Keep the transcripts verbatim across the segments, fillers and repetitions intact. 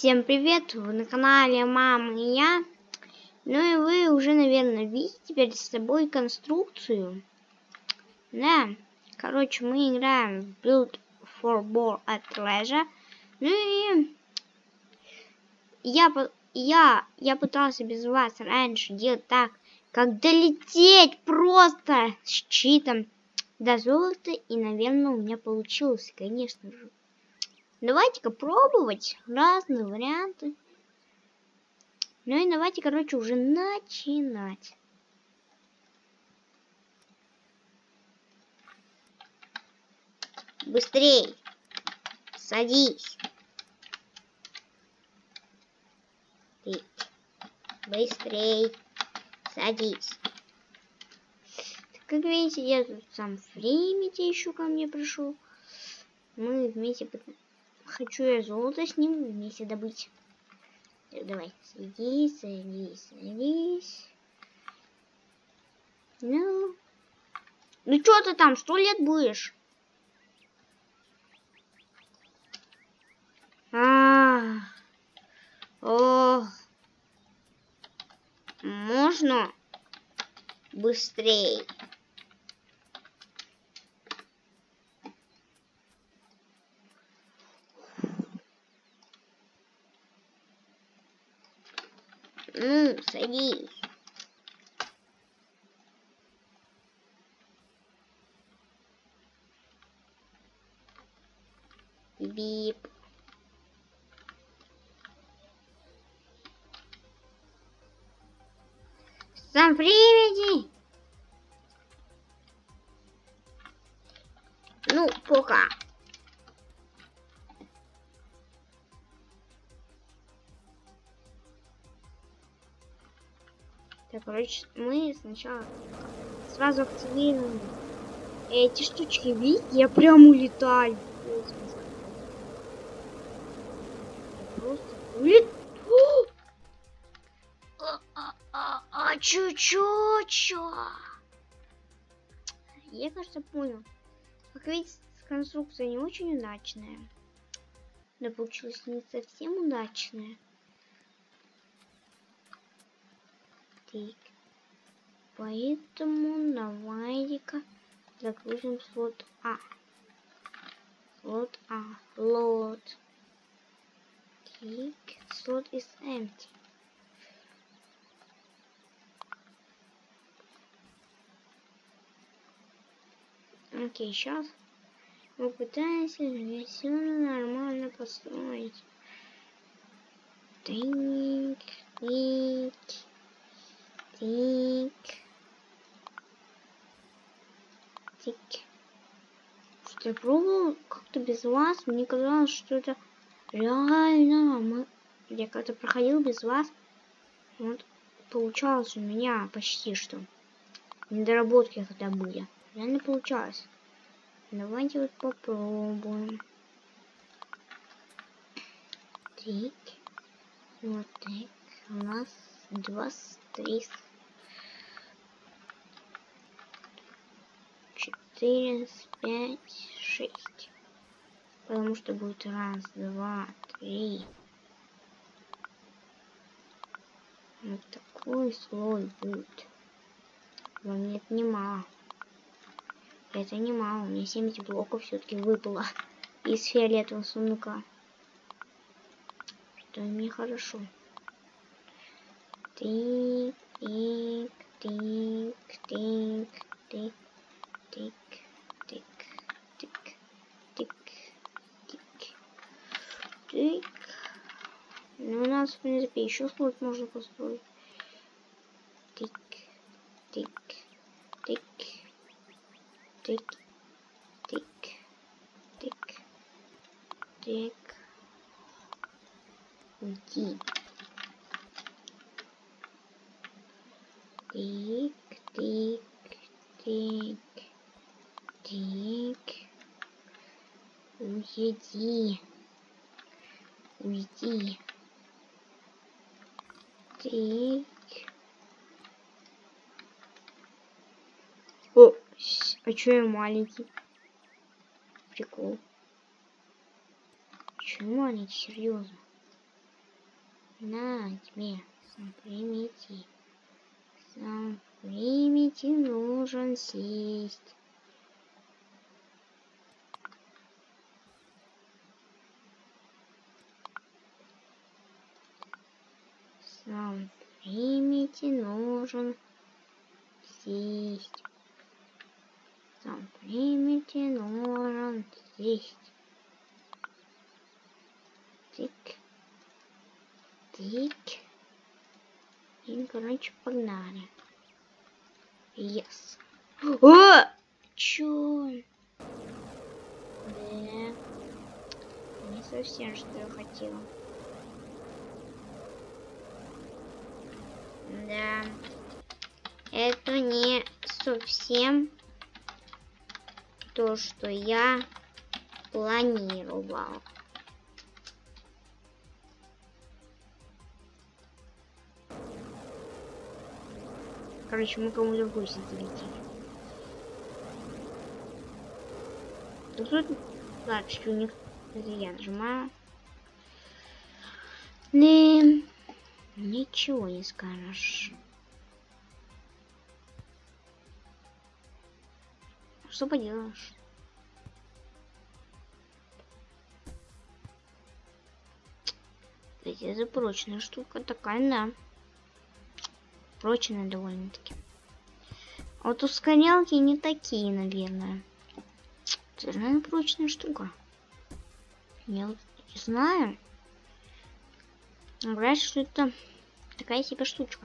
Всем привет! Вы на канале Мама и я. Ну и вы уже, наверное, видите перед собой конструкцию. Да, короче, мы играем в Build for Boar at Leisure. Ну и я, я, я пытался без вас раньше делать так, как долететь просто с читом до золота. И, наверное, у меня получилось, конечно же. Давайте-ка пробовать разные варианты. Ну и давайте, короче, уже начинать. Быстрей! Садись! Ты. Быстрей! Садись! Как видите, я тут сам в Фримите еще ко мне пришел. Мы вместе... Хочу я золото с ним вместе добыть. Давай, садись, садись, садись. Ну, ну что ты там, сто лет будешь? А, о, можно быстрее? Ну, садись. Бип. Сам приведи. Ну, пока. Так, короче, мы сначала сразу активируем эти штучки. Видите, я прям улетаю. Просто улет... А, а, а, а, чуть-чуть. Я, кажется, понял. Как видите, конструкция не очень удачная. Да, получилась не совсем удачная. Так. Поэтому давайте-ка загрузим слот А. Слот А. Load. Так. Слот is empty. Окей, сейчас мы пытаемся все нормально построить. Так, так, так, так. Что я пробовал как-то без вас, мне казалось, что это реально. Мы... Я как-то проходил без вас, вот получалось у меня почти что. Недоработки когда были. Реально получалось. Давайте вот попробуем. Так. Вот так. У нас два, три, четыре, пять, шесть. Потому что будет раз, два, три. Вот такой слой будет. Но нет, не мало. Это не мало. У меня семьдесят блоков все-таки выпало из фиолетового сундука. Что мне хорошо. Тик, тик, тик, тик, тик, тик, тик, тик, тик, тик, тик. Ну, у нас, в принципе, еще слот можно построить. Тик, тик, тик, тик, тик, тик, тик. Уйди. Тик, тик, тик, тик. Уйди. Уйди. Тик. О, а чё я маленький? Прикол. Чё маленький, серьезно? На тебе, сам примите. Сам примите, нужен сесть. Сам примите, нужен сесть. Сам примите, нужен сесть. Тик. Тик. И, короче, погнали. Yes. О! Чё? Да. Не совсем, что я хотела. Да. Это не совсем то, что я планировал. Короче, мы кому-то в гости залетели. Тут, тут, ладно, чуник. Это я нажимаю. Не, ничего не скажешь. Что поделаешь? Кстати, это прочная штука такая, да. Прочная довольно-таки. А вот ускорялки не такие, наверное. Это, наверное, прочная штука. Я вот не знаю. Говорят, что это такая себе штучка.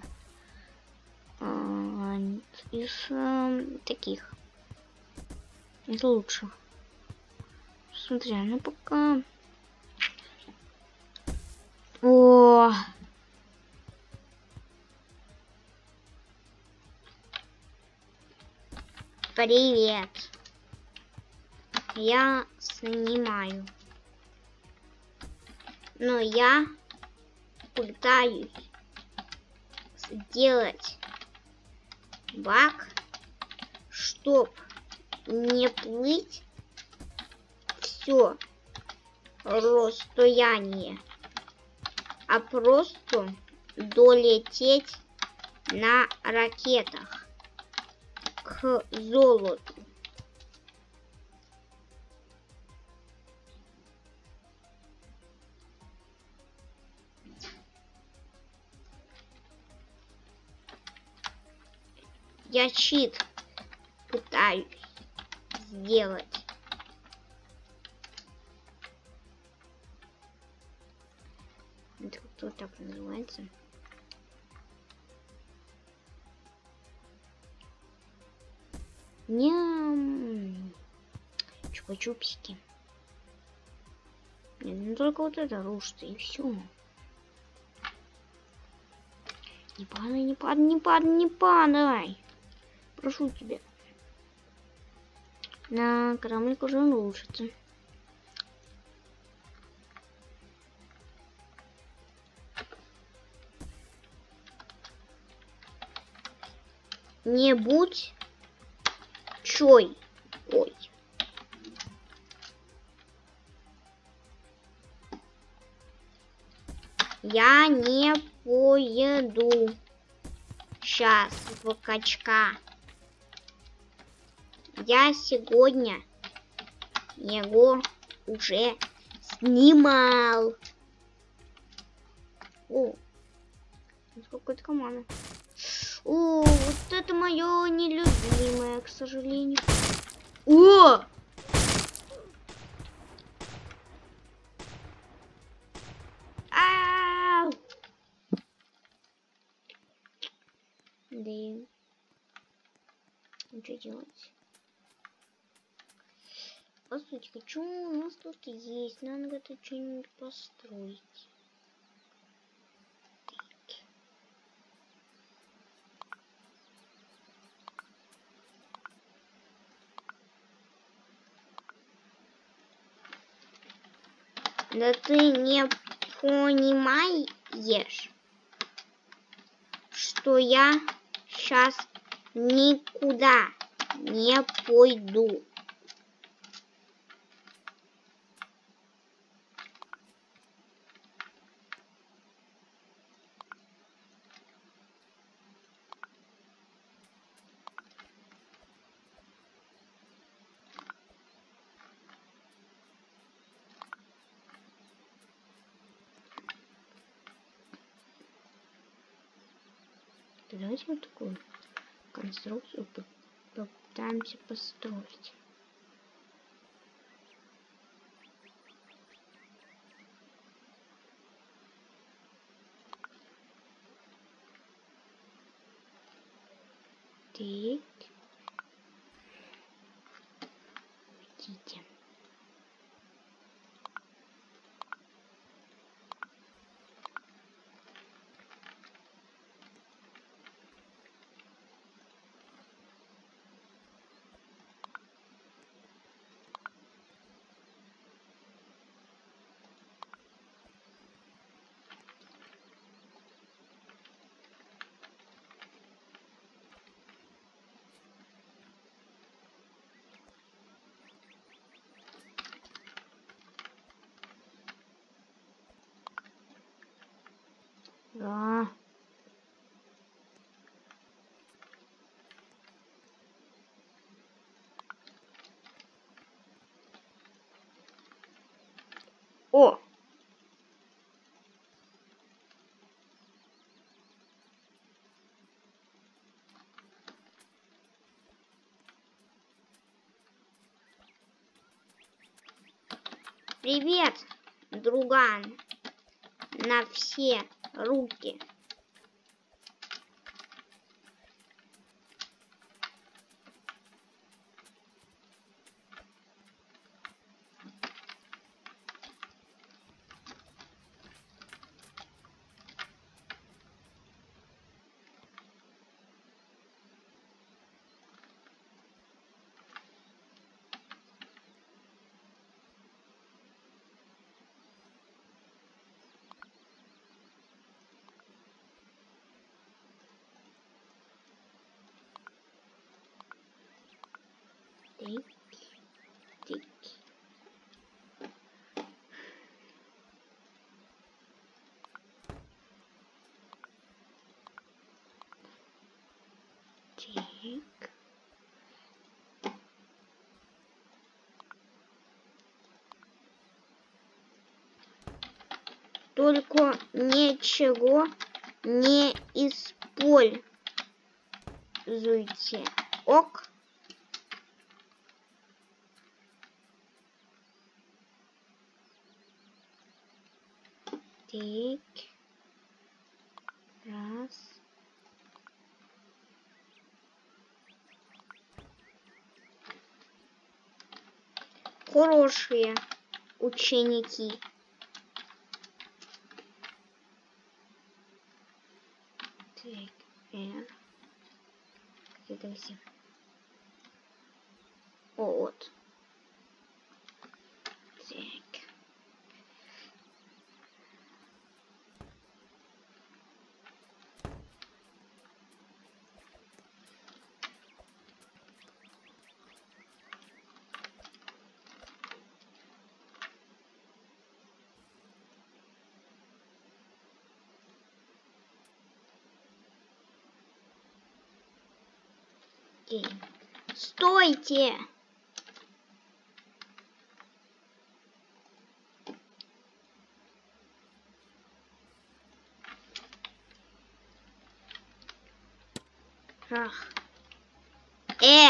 А, из а, таких. Из лучших. Смотри, ну пока... О! Привет. Я снимаю. Но я пытаюсь сделать баг, чтоб не плыть все расстояние, а просто долететь на ракетах к золоту. Я чит пытаюсь сделать. Это кто так называется? Ням. Чупа-чупсики. Нет, ну только вот это рушится и все. Не падай, не падай, не падай, не падай. Прошу тебя. На кораблик уже рушится. Не будь чой. Ой. Я не поеду сейчас в качка. Я сегодня его уже снимал. О, какой-то команда. О, вот это мое нелюбимое, к сожалению. О! Ау! Да и... Что делать? По сути, что у нас тут есть? Надо это что-нибудь построить. Да ты не понимаешь, что я сейчас никуда не пойду. Давайте вот такую конструкцию попытаемся построить. Так. Видите. Да. О! Привет, друган. На все руки. Тик, тик. Тик. Только ничего не используйте. Ок. Так. Раз. Хорошие ученики. Так, R. Это все. О, вот. Так. Окей. Стойте! Ах. Э!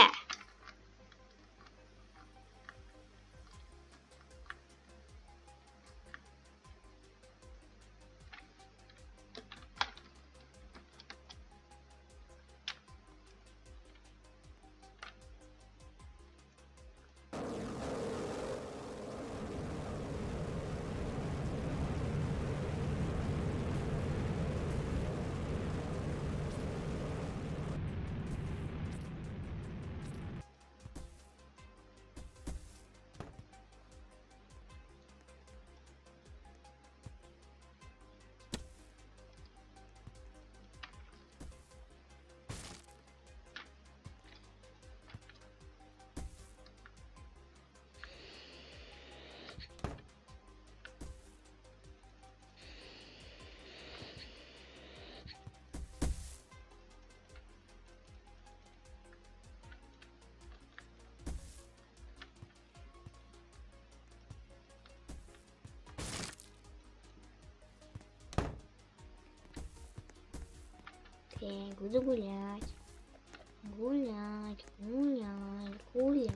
Я буду гулять. Гулять, гулять, гулять.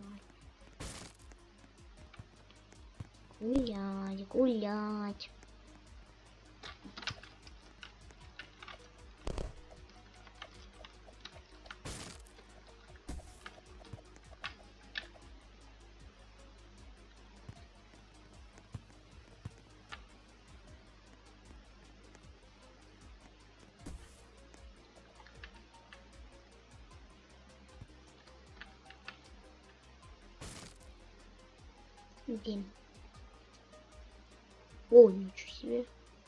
Гулять, гулять. Блин. О, ничего себе.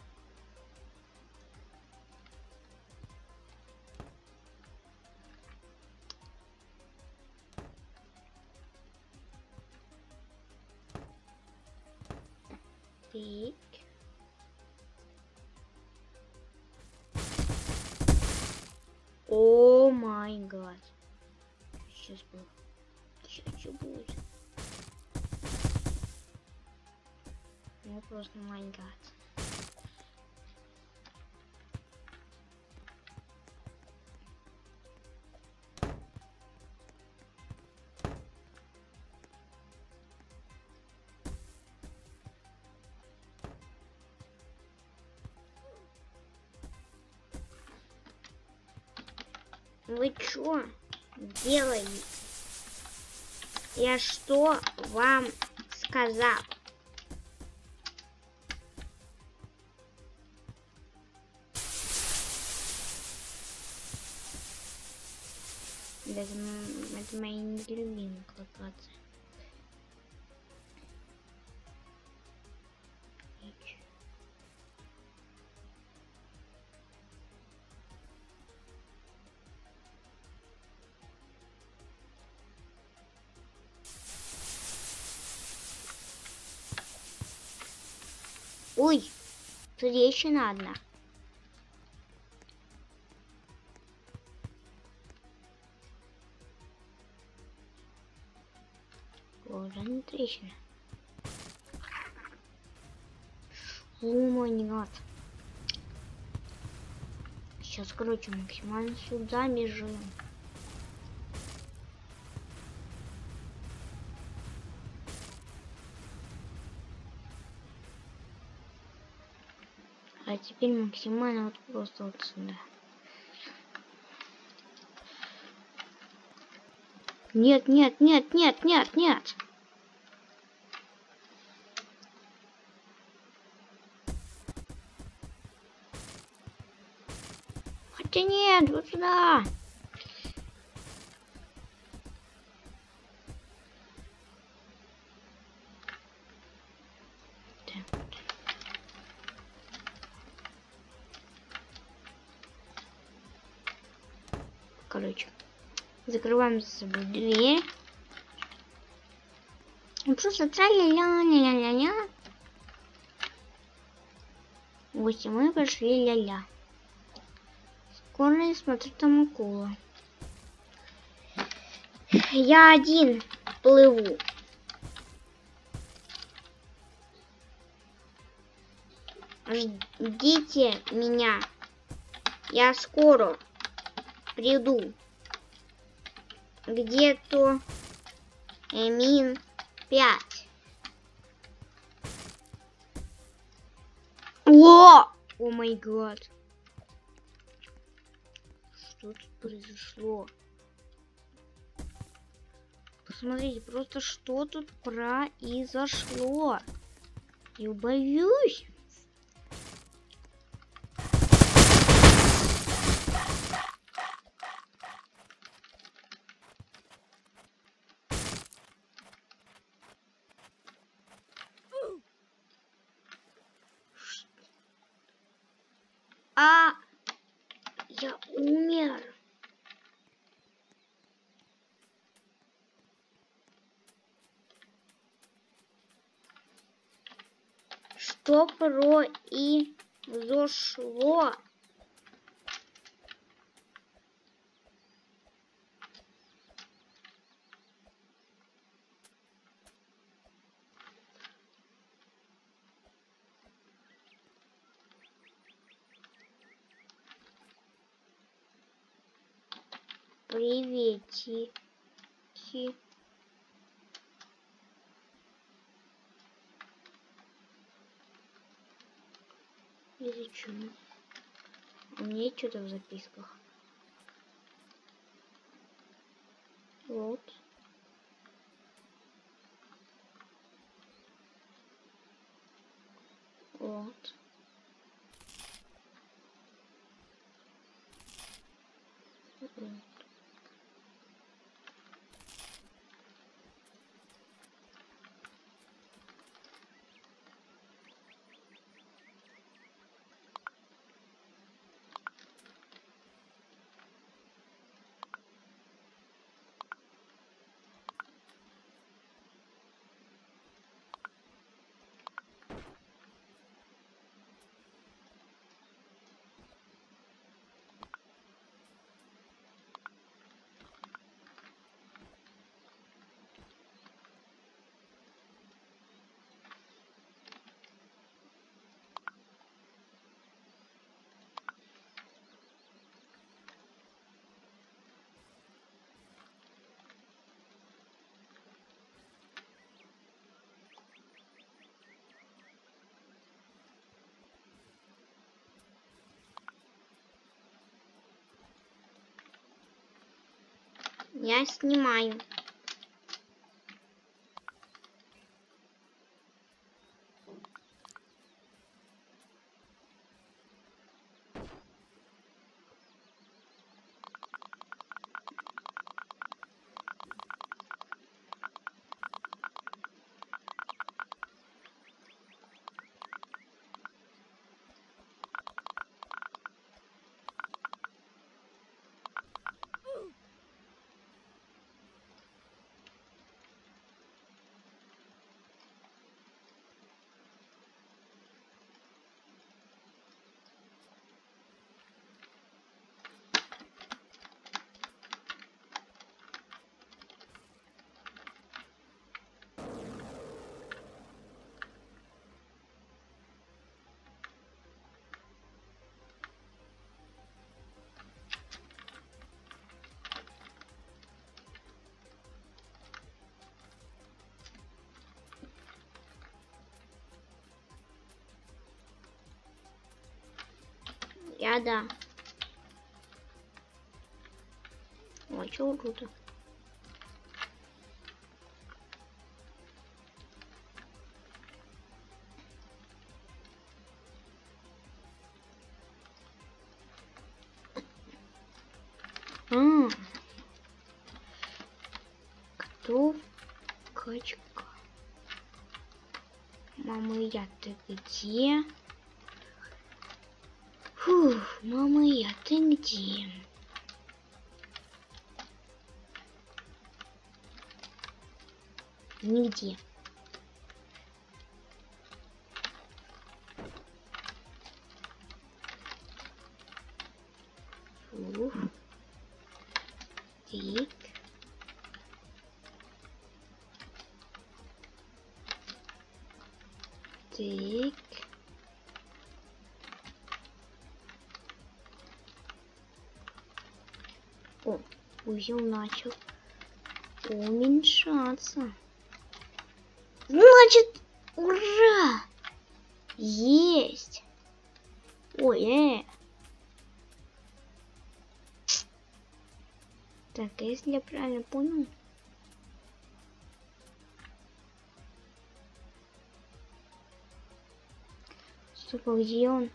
Так. О май гад. Сейчас было. Сейчас что будет? Ну просто май гад. Вы чё делаете? Я что вам сказал? Это, это мои нелюбимые локации. Ой, трещина одна. Уже не трещина. О мой гад. Сейчас, короче, максимально сюда бежим. А теперь максимально вот просто вот сюда. Нет, нет, нет, нет, нет, нет. Хотя нет, вот сюда. Короче, закрываем за собой дверь. И просто тра-ля-ля-ля-ля-ля-ля. Вот и мы пошли ля-ля. Скоро я смотрю, там акула. Я один плыву. Ждите меня. Я скоро приду. Где-то мин пять. О! О май гад. Что тут произошло? Посмотрите, просто что тут произошло. Я боюсь. А я умер. Что произошло? приветики. И зачем? У меня есть что-то в записках. Вот. Вот. Вот. Я снимаю. Я да. Ой, чего тут? А, кто качка? Мама, я ты где? Фух, мама, я ты где? Нигде. Фух. Так. Так. О, узел начал уменьшаться. Значит, ура! Есть! Ой, э. Так, а если я правильно понял? Стоп, а где он?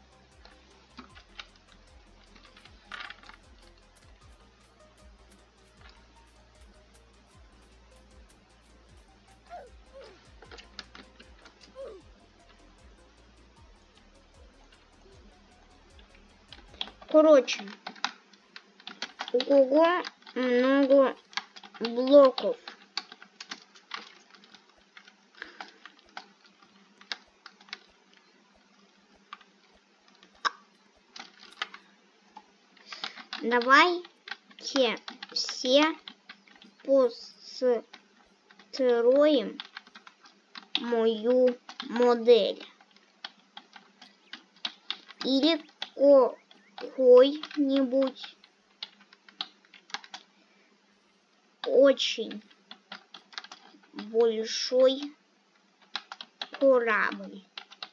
Короче, у кого много блоков. Давайте все построим мою модель. Или какой-нибудь очень большой корабль.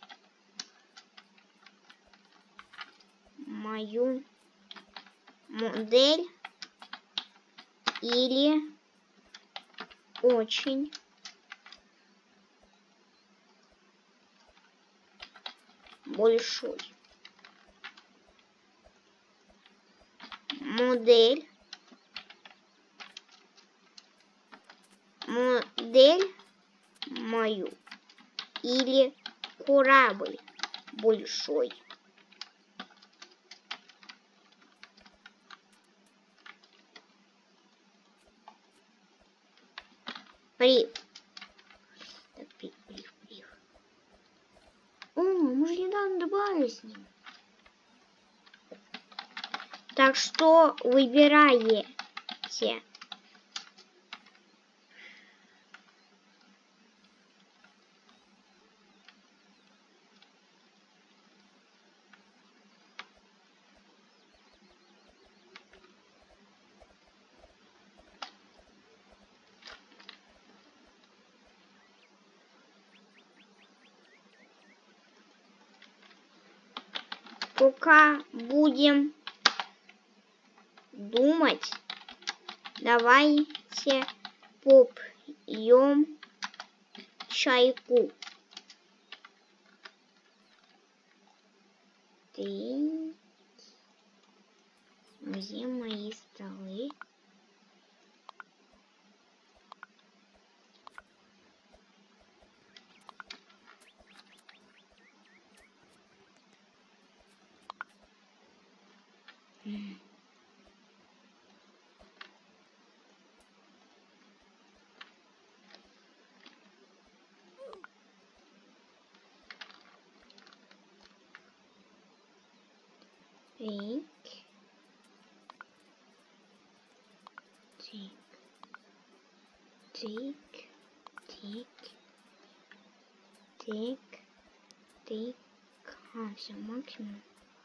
Мою модель или очень большой модель модель мою или корабль большой. Прив. Так, прив, прив, прив. О, мы же недавно добавили с ним. Так что выбираете. Пока будем думать, давайте попьем чайку. Ты... Где мои столы? Тик. Тик. Тик. Тик. Тик. Тик. А, все, максимум.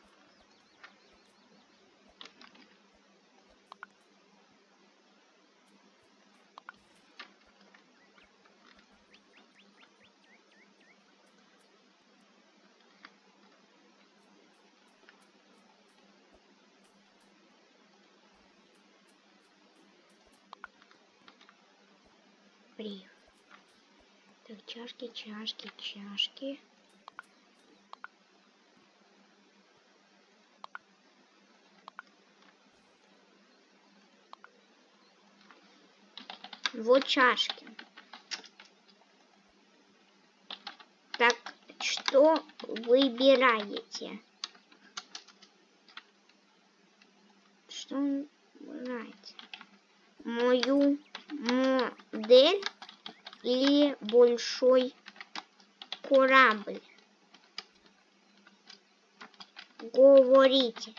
Прив. Так, чашки, чашки, чашки. Вот чашки. Так, что выбираете? Что выбираете? Мою модель или большой корабль? Говорите.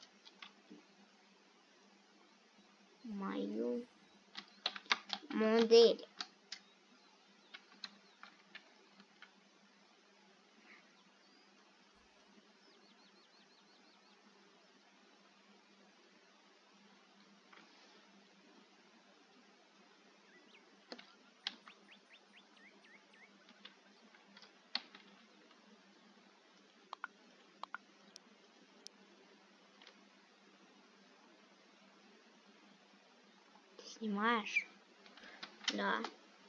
Мою модель. Снимаешь? Да.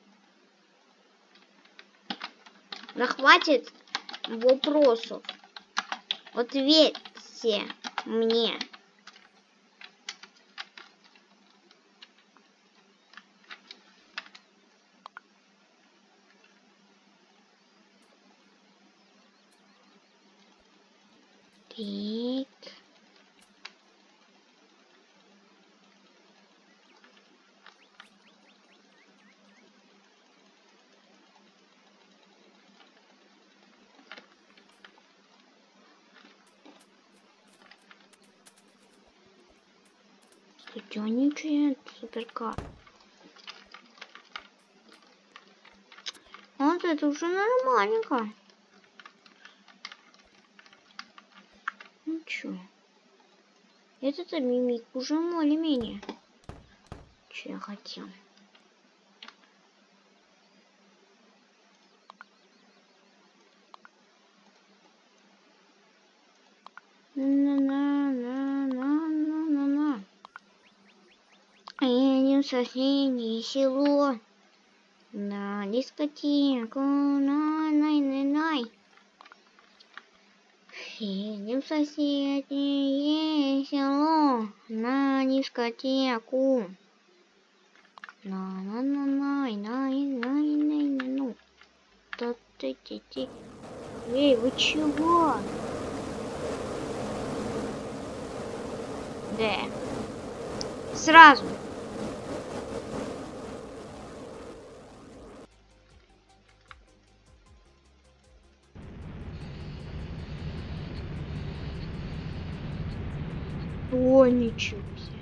Да хватит вопросов. Ответьте мне. Так. Студенничает суперкар. Вот это уже нормальненько. Ну чё? Этот мимик уже более-менее. что я хотел. На-на-на-на-на-на-на. Едем в соседнее село на дискотеку, най-най-най-най. Едем в соседнее село на дискотеку. На-на-на-най-най-най-най-най-ну. Та-ты-ти-ти. Эй, вы чего? Да. Сразу. О, ничего себе.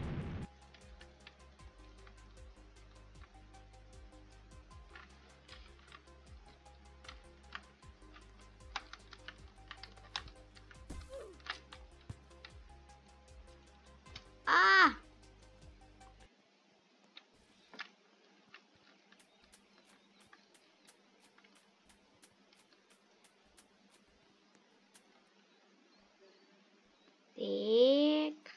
А! Так.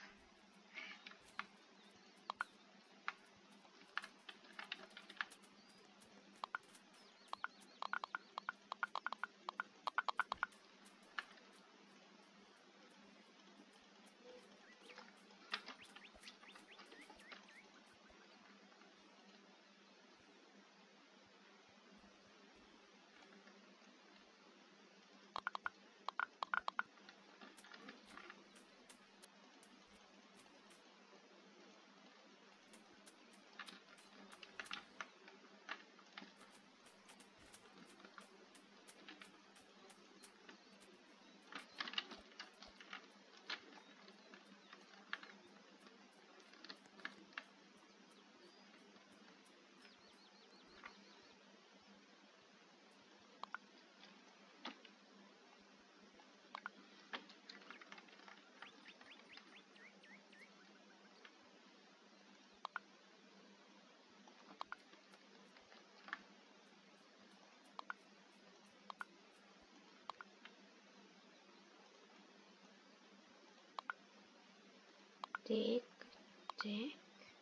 Так, так.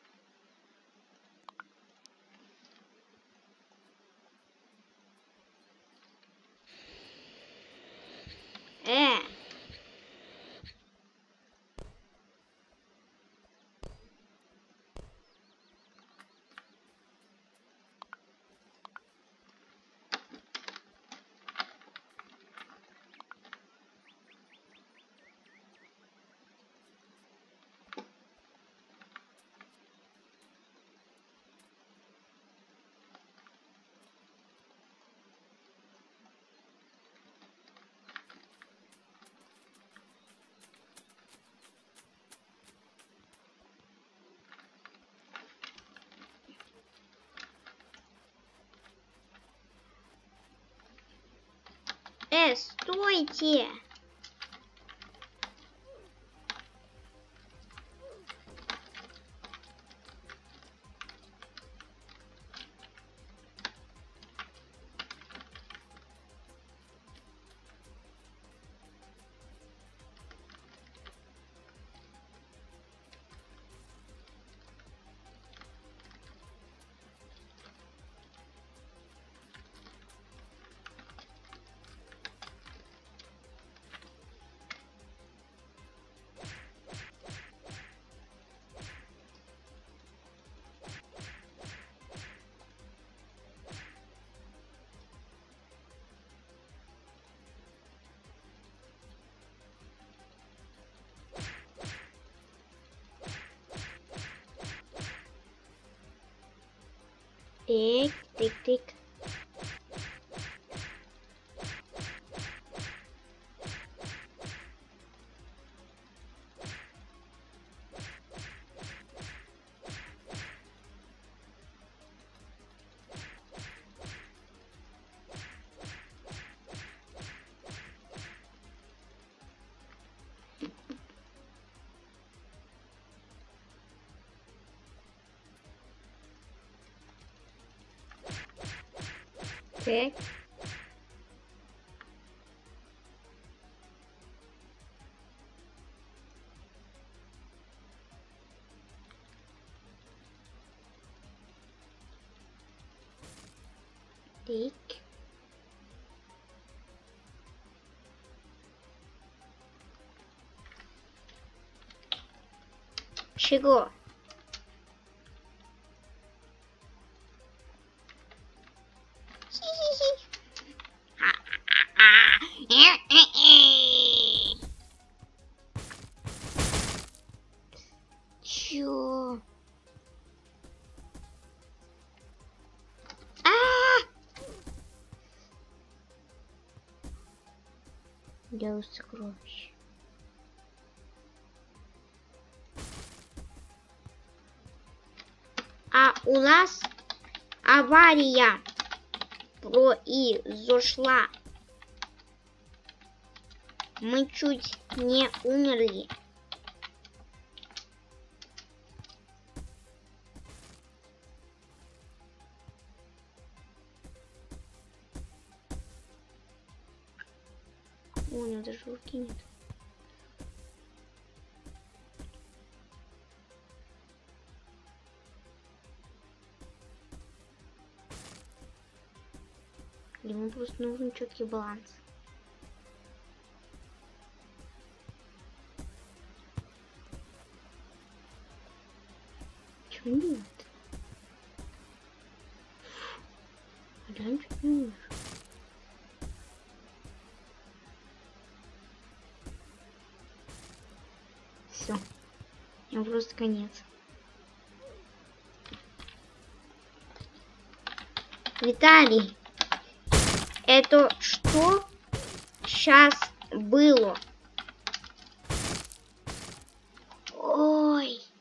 Э! Э, стойте! Тик, тик, тик. Так. Так. Чего? Чё? Делаю сокровище. А у нас авария произошла. Мы чуть не умерли. О, у него даже руки нет. Ему просто нужен четкий баланс. Чего нет? Реально чуть не умер. Все. Ему просто конец. Виталий, это что сейчас было? Ой.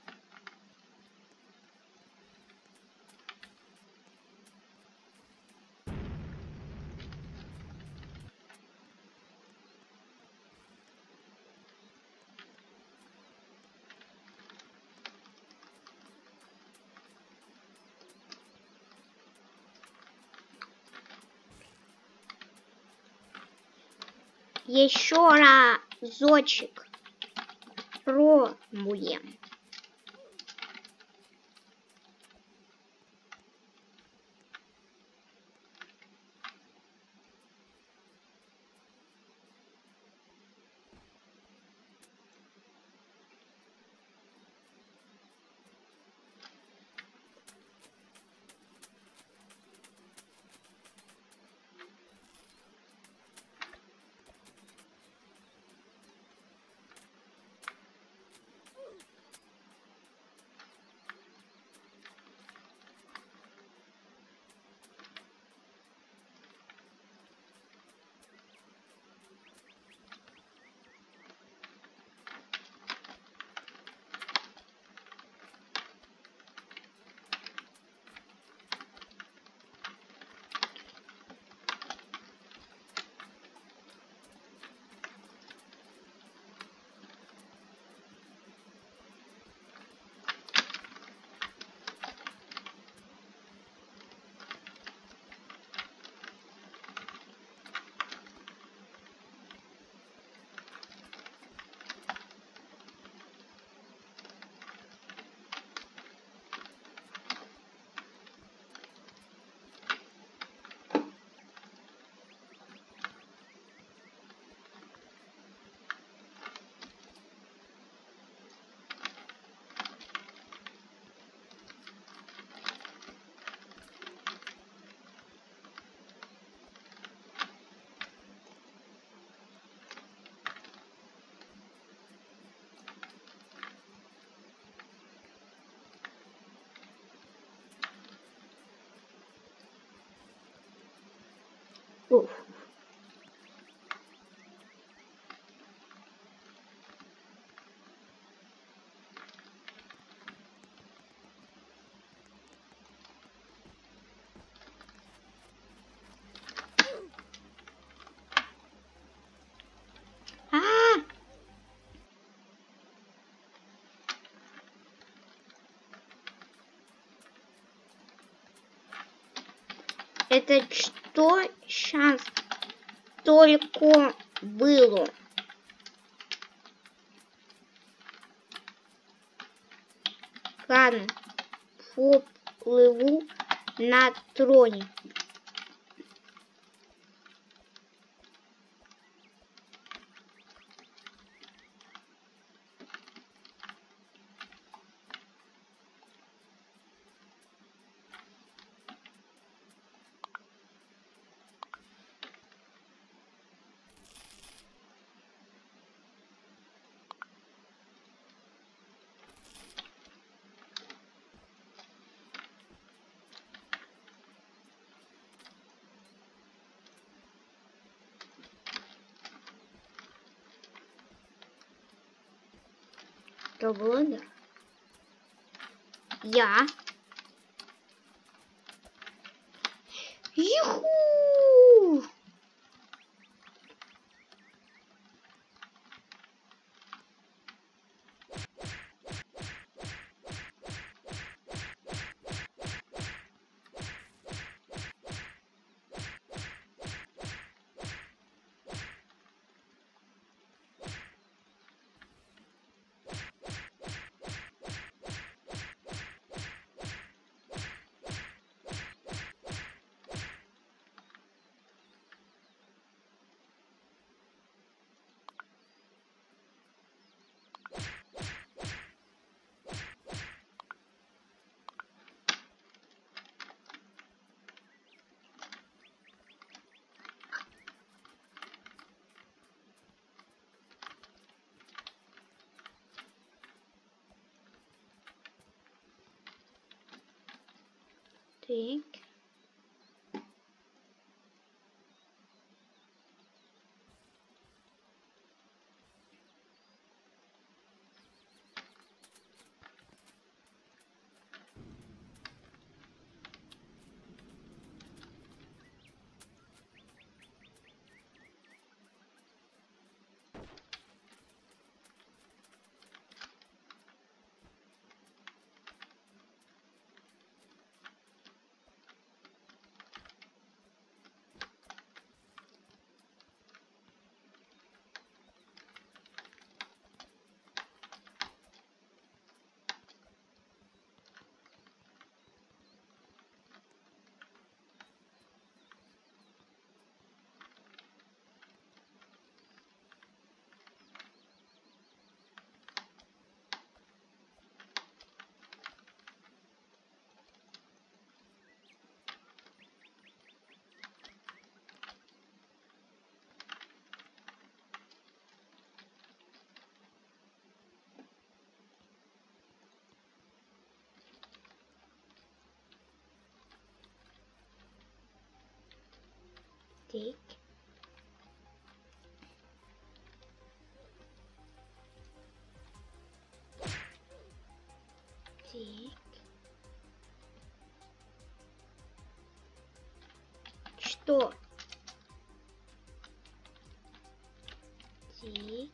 Еще разочек пробуем. Уф. А! Это что сейчас только было? Ладно, поплыву на троне. Что было, да? Я. Юху! Так. Так. Так. Что? Так.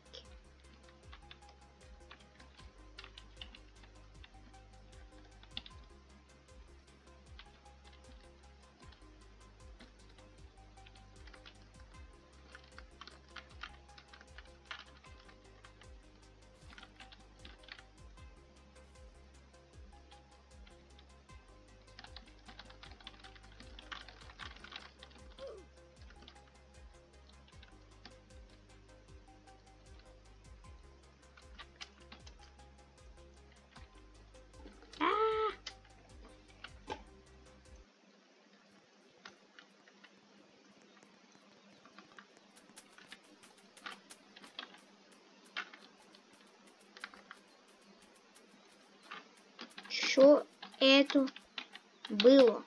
Что это было?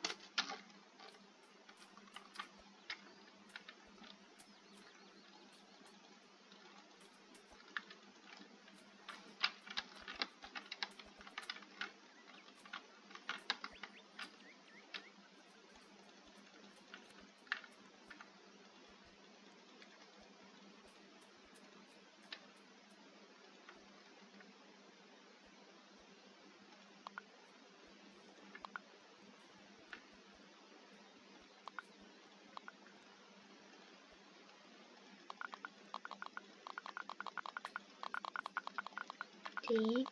Так.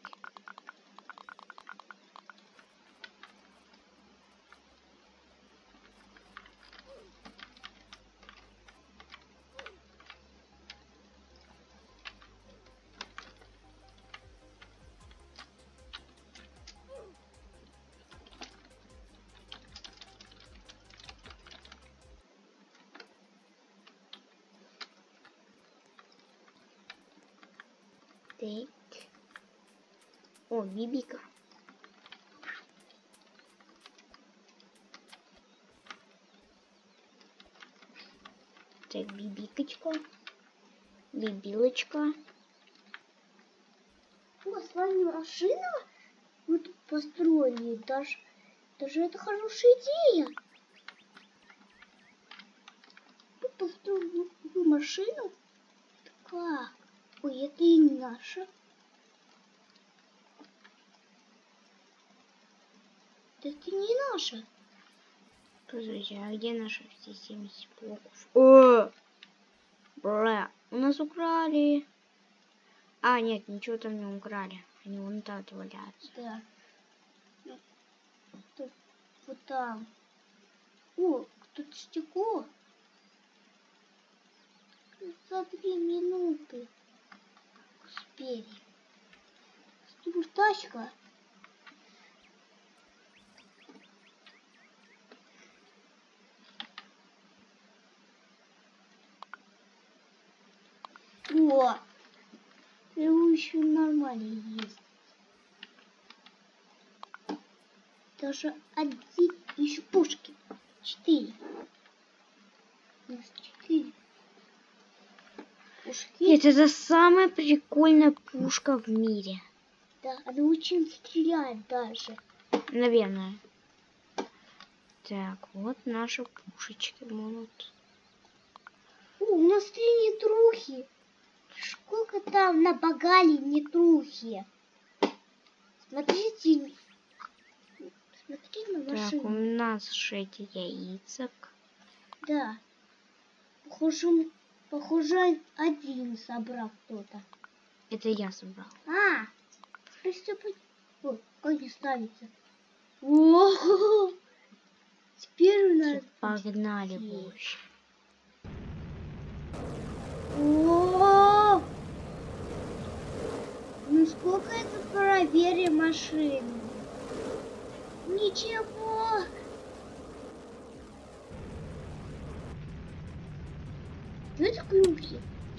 Так. О, бибика. Так, бибикочка. Бибилочка. О, с вами машина? Мы тут построили. Даже, даже это хорошая идея. Мы построили новую машину? Как? Ой, это и не наша. Это не наша. Подождите, а где наши все семьдесят блоков? О! Бля, у нас украли. А, нет, ничего там не украли. Они вон там валяются. Да. Тут, вот там. О, тут стекло. За две минуты успели. Тут тачка. О, его еще нормально есть. Даже один, еще пушки. Четыре. У нас четыре. Пушки. Это, это самая прикольная пушка в мире. Да, она очень стреляет даже. Наверное. Так, вот наши пушечки будут. О, у нас три нетрухи. Сколько там набагали нетрухи. Смотрите. Смотри на машину. Так, у нас шесть яицек. Да. Похоже, похоже, один собрал кто-то. Это я собрал. А, приступить. О, как не ставится. О, теперь у нас... Погнали больше. О, ну сколько это проверили машину? Ничего. Что это крюки?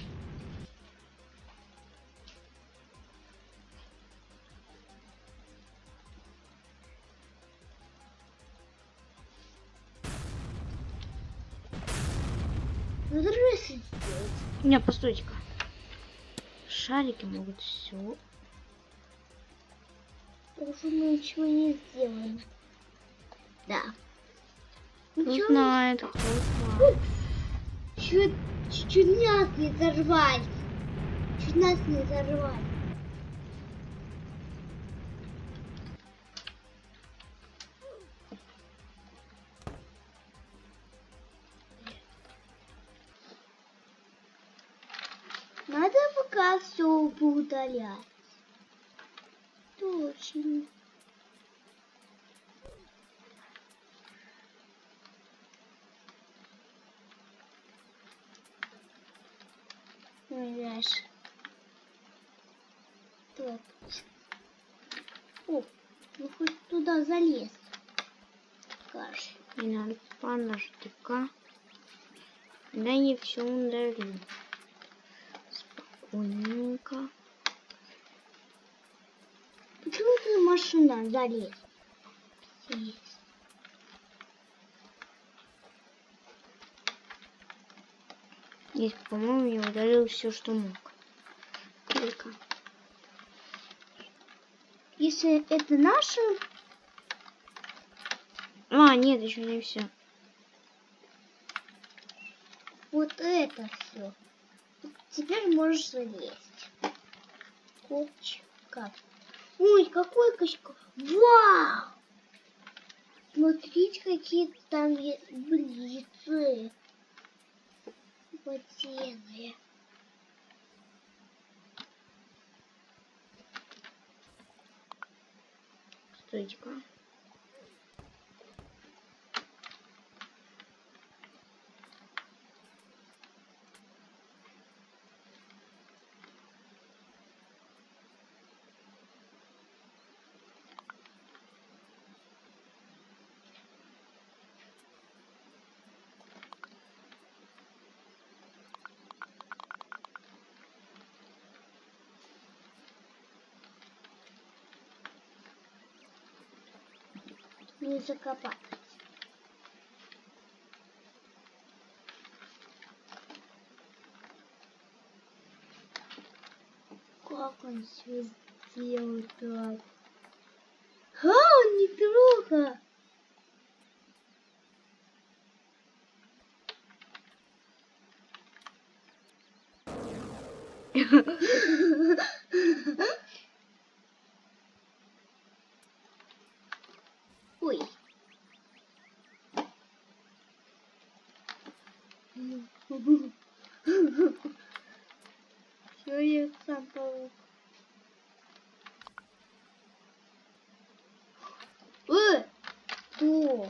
Надо рейсы сделать. Не, постойте-ка. Шарики могут все. Уже мы ничего не сделаем. Да. Кто Ничего знает, кто знает. Чуть, чуть нас не взорвали. Чуть нас не взорвали. Надо пока все поудалять. Точно. Знаешь. Так. О, ну хоть туда залез. Кажется. Не надо, подожди-ка. Да не все удалю. Спокойненько. Почему ты на машину залез? Есть. Здесь, по-моему, я удалил все, что мог. Только. Если это наше... А, нет, еще не все. Вот это все. Теперь можешь залезть. Копчик. Ой, какой качка. Вау! Смотрите, какие там есть блицы. Водяные. Стойка. Не закопать. Как он все сделал так? А, он не трогал. Ой. Человек сам паук. Э, кто?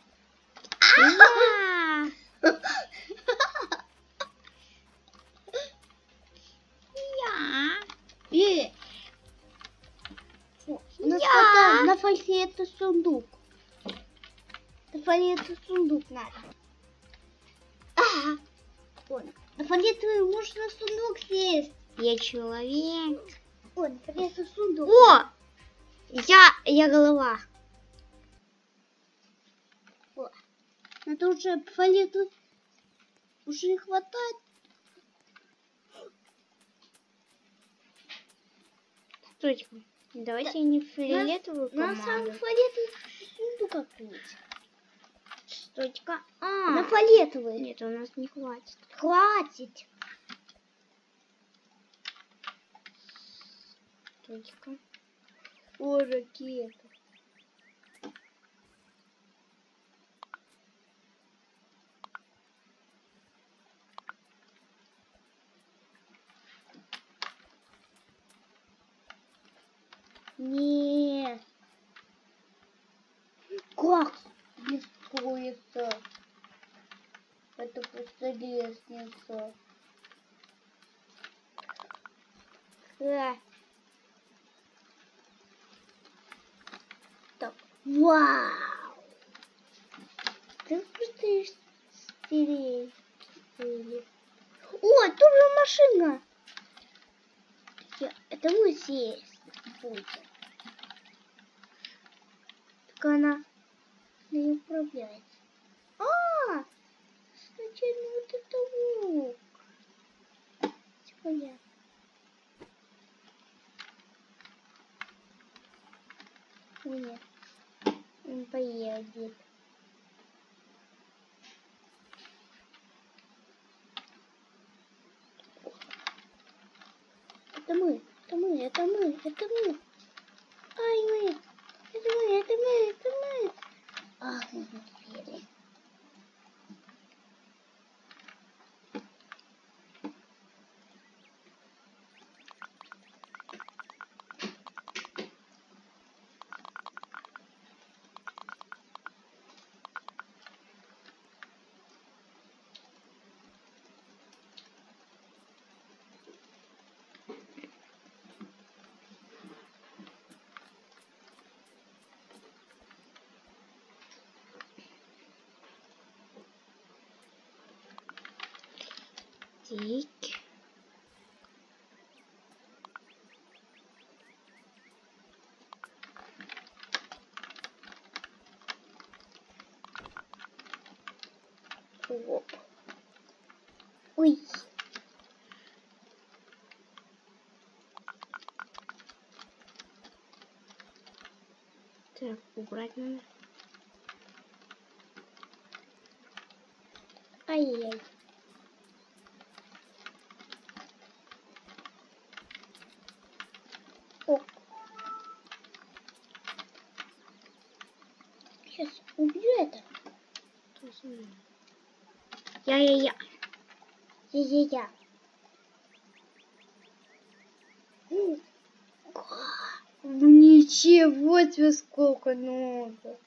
Я! Э, о, у нас Я. пока на фольге это сундук. На фольге это сундук надо. Ага. Вон, на фольге ты можешь на сундук сесть. Я человек. О, на фольге это сундук. О! Я, я голова. О, это уже фольге тут уже не хватает. Стойка. Давайте не фиолетовую На самом команду. фиолетовый сундук открыть. Стойка. На А, фиолетовый. нет, у нас не хватит. Хватит. Стойка. О, ракета. Нет. Как не строится? Это просто лестница. Да. Так. Вау. Ты просто стереть. О, тоже машина. Я- Это мы здесь будет. Так она не управляется. А, сначала вот это лук. Всё понятно. Нет, он поедет. Это мы, это мы, это мы, это мы. Ай, мы. Это мы, это мы, это мы. Ах, мы успели. Тик. Оп. Ой. Так, убрать надо. Ай-яй. О. Сейчас убью это. Я-я-я. Я-я-я. Вниз Ничего себе, сколько много.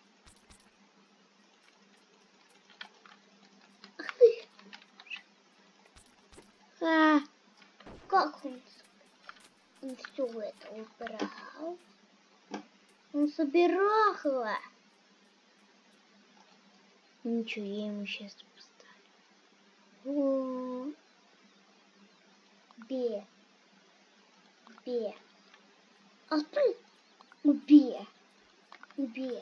А, как он, он все это убрал? Он собирал. Ничего, я ему сейчас поставлю. О, Бе. Бе. А ты? Бе. Бе.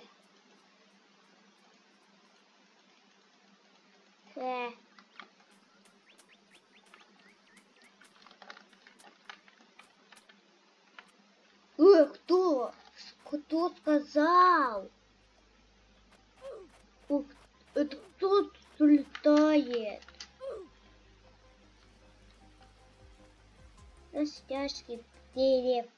Э. Ой, кто? Кто сказал? О, это кто летает? Растяжки дерев.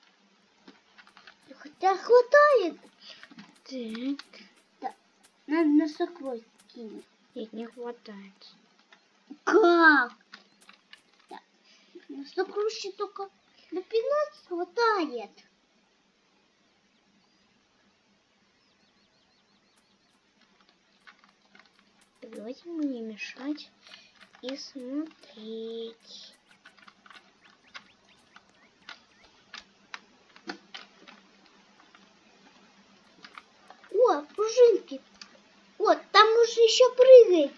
Хотя хватает. Так. Да. Надо на сокровище кинуть. Нет, не хватает. Как? Да. На сокровище только на пятнадцать хватает. Давайте ему не мешать и смотреть. О, пружинки. Вот, там нужно еще прыгать.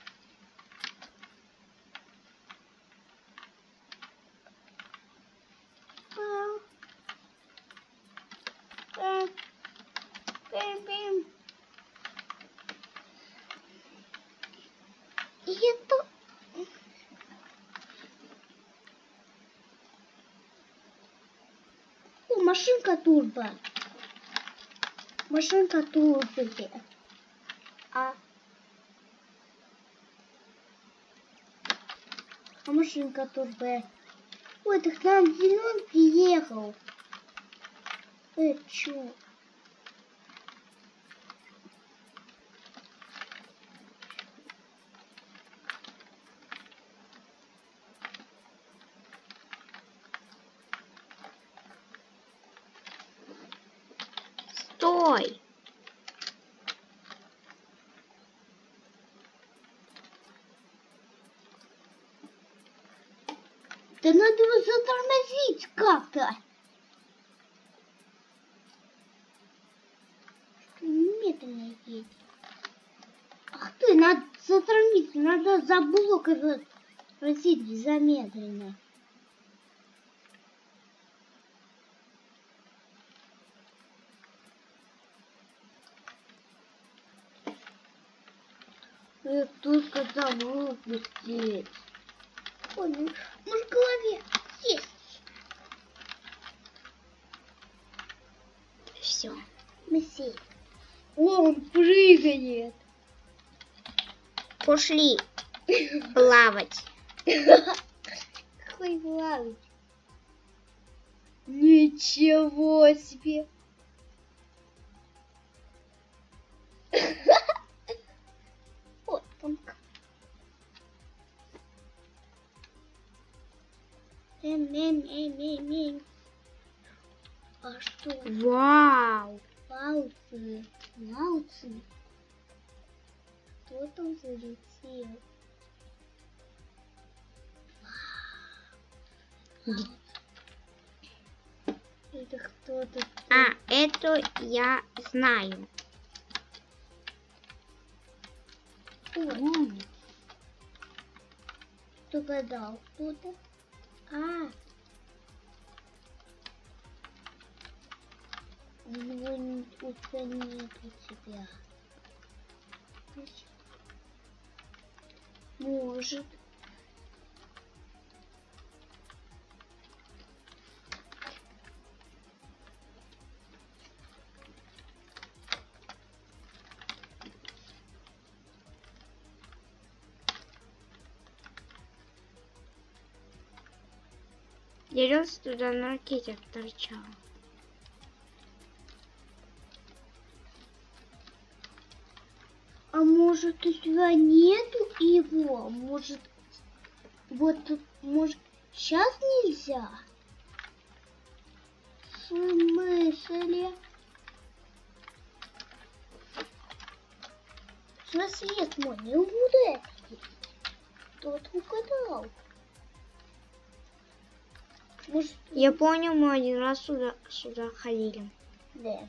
А, а, бим, бим. И это... О, машинка турбо. Машинка турбо. А... А машинка турбо. Ой, так нам зеленый ехал. Э, чё? Стой! Да надо его затормозить как-то. Медленно едет. Ах ты, надо затормозить, надо за блок возить замедленно. Я только забыл пустить. Ой, ну, может, в голове есть. Все. Мы сели. О, он прыгает. Пошли плавать. Какой плавать. Ничего себе. Вот он. Эм-эм-эм-эм-эм. А что? Вау! Пауцы. Пауцы. Кто там залетел? Это кто-то. А, это я знаю. Ой. Кто гадал? Кто-то? А. У него не нет у тебя. Может. Дерется туда на ракете торчал. А может у тебя нету его? Может, вот, может, сейчас нельзя? В смысле? след мой, не буду. Кто-то угадал. Может, Я понял, мы один раз сюда, сюда ходили. да.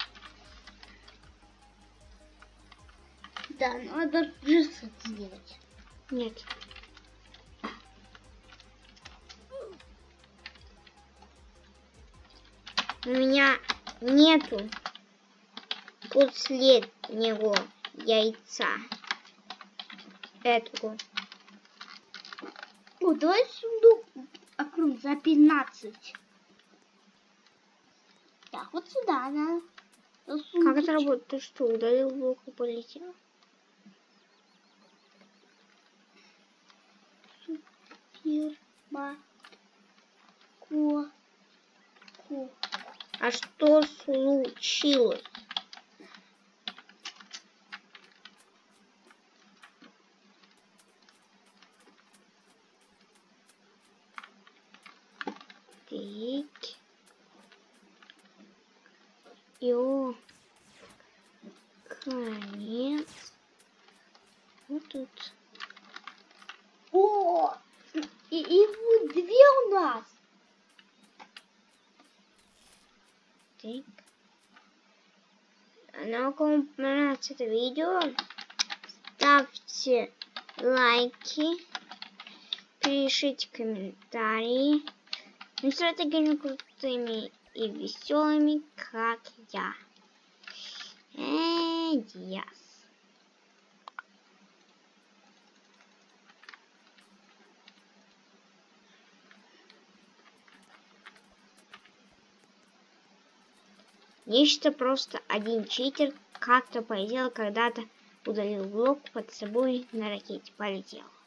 Да, надо ресет сделать. Нет. У меня нету последнего яйца. Этого. О, давай сундук окружим за пятнадцать. Так, вот сюда надо. Как это работает? Ты что, удалил блок и полетел? Фирма. Ко. Ко. А что случилось? Так. Йо. Конец. Вот тут. О! И, и вот две у нас. Так. Ну, кому понравилось это видео, ставьте лайки, пишите комментарии. Не ставьте такими крутыми и веселыми, как я. Эдиас. Нечто просто один читер как-то полетел, когда-то удалил блок под собой на ракете. Полетел.